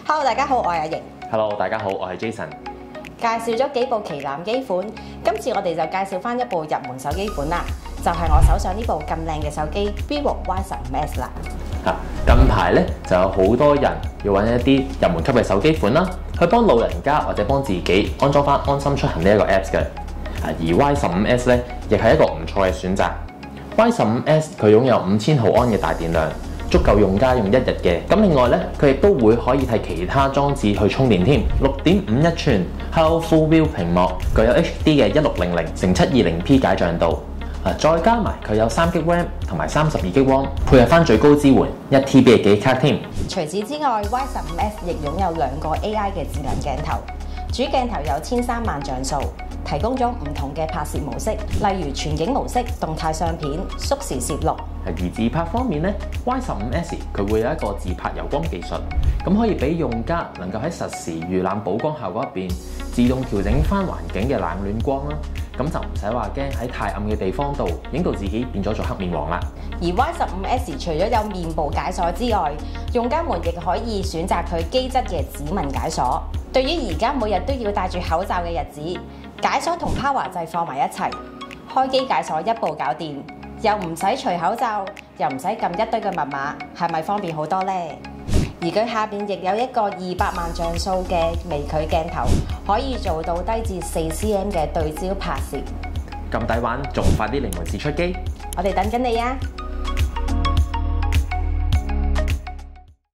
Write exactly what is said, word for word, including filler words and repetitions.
Hello， 大家好，我係阿瑩。 Hello， 大家好，我係 Jason。 介紹咗幾部旗艦機款，今次我哋就介紹翻一部入門手機款啦，就係、是、我手上呢部咁靚嘅手機 Vivo Y 十五 S 啦。 啊，近排咧就有好多人要揾一啲入門級嘅手機款啦，去幫老人家或者幫自己安裝翻安心出行呢一個 Apps 嘅。啊，而 Y 十五 S 咧亦係一個唔錯嘅選擇。Y 十五 S 佢擁有五千毫安嘅大電量，足夠用家用一日嘅。咁另外咧，佢亦都會可以替其他裝置去充電添。六點五一寸 Hello Full View 屏幕，具有 H D 嘅一六零零乘七二零 P 解像度。啊，再加埋佢有三 G RAM 同埋三十二 G ROM， 配合翻最高支援一 T B 嘅記憶卡添。 除此之外 ，Y 十五 S 亦擁有兩個 A I 嘅智能鏡頭，主鏡頭有千三萬像素，提供咗唔同嘅拍攝模式，例如全景模式、動態相片、縮時攝錄。 而自拍方面咧 ，Y 十五 S 佢會有一個自拍柔光技術，咁可以俾用家能夠喺實時預覽補光效果入邊，自動調整翻環境嘅冷暖光啦。咁就唔使話驚喺太暗嘅地方度影到自己變咗做黑面黃啦。 而 Y 十五 S 除咗有面部解鎖之外，用家們亦可以選擇佢機質嘅指紋解鎖。對於而家每日都要戴住口罩嘅日子，解鎖同 Power 掣放埋一齊，開機解鎖一步搞掂，又唔使除口罩，又唔使撳一堆嘅密碼，係咪方便好多呢？而佢下邊亦有一個二百萬像素嘅微距鏡頭，可以做到低至四 cm 嘅對焦拍攝。 咁抵玩，仲快啲嚟門市出機！ 我哋等緊你啊！